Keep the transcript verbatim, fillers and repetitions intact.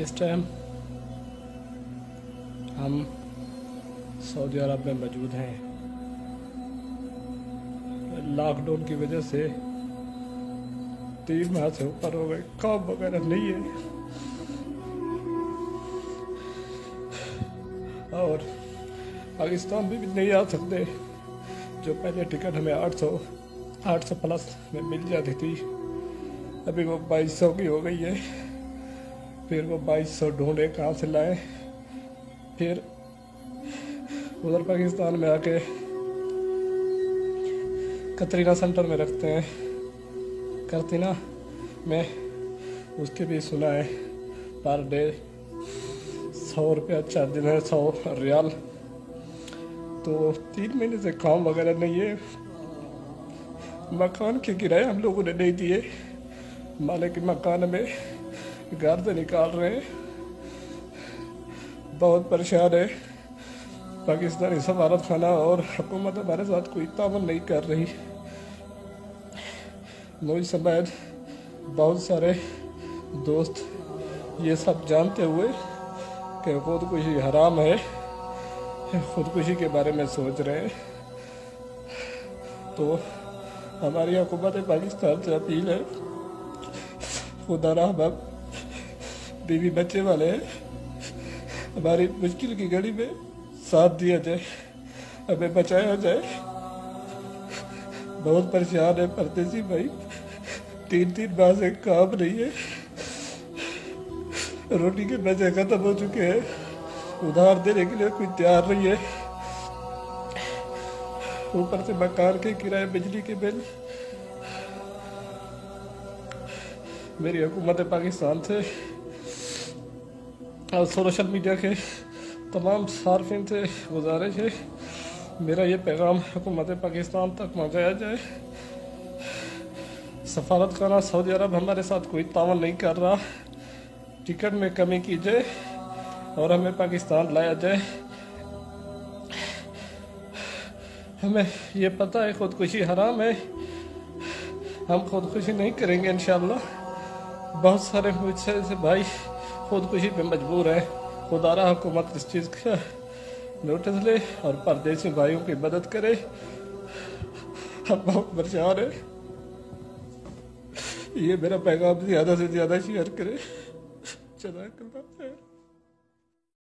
इस टाइम हम सऊदी अरब में मौजूद हैं। लॉकडाउन की वजह से तीन माह से ऊपर हो गए, काम वगैरह नहीं है और पाकिस्तान भी, भी नहीं आ सकते। जो पहले टिकट हमें आठ सौ आठ सौ प्लस में मिल जाती थी, अभी वो बाईस सौ की हो गई है। फिर वो बाईस सौ ढूंढे कहाँ से लाए, फिर उधर पाकिस्तान में आके कतरीना सेंटर में रखते हैं। कतरीना में उसके भी सुना है पर डे सौ रुपया चार्ज है, सौ रियाल। तो तीन महीने से काम वगैरह नहीं है। मकान के किराए हम लोगों ने नहीं दिए, मालिक मकान में घर से निकाल रहे हैं। बहुत परेशान है। पाकिस्तानी सफारत खाना और हुकूमत हमारे साथ कोई तावन नहीं कर रही। मुझ समेत बहुत सारे दोस्त ये सब जानते हुए कि खुदकुशी हराम है, खुदकुशी के बारे में सोच रहे हैं। तो हमारी हुकूमत पाकिस्तान से अपील है, खुदा रहम बीवी बच्चे वाले हैं, हमारी मुश्किल की घड़ी में साथ दिया जाए, हमें बचाया जाए। बहुत परेशान है परदेसी भाई, तीन तीन माह से काम नहीं है, रोटी के पैसे खत्म हो चुके हैं, उधार देने के लिए कोई तैयार नहीं है। ऊपर से मकान के किराए, बिजली के बिल। मेरी हुकूमत पाकिस्तान से और सोशल मीडिया के तमाम सार्फिन से गुजारिश है, मेरा ये पैगाम हुकूमत पाकिस्तान तक पहुँचाया जाए। सफारत खाना सऊदी अरब हमारे साथ कोई तावन नहीं कर रहा, टिकट में कमी की जाए और हमें पाकिस्तान लाया जाए। हमें ये पता है खुदकुशी हराम है, हम खुदकुशी नहीं करेंगे इंशाल्लाह। बहुत सारे मुझसे से भाई खुदकुशी पे मजबूर है। खुदारा हुकूमत इस चीज़ का नोटिस ले और परदेसी भाइयों की मदद करे। हम बहुत परेशान है। ये मेरा पैगाम ज़्यादा से ज़्यादा शेयर करे। चला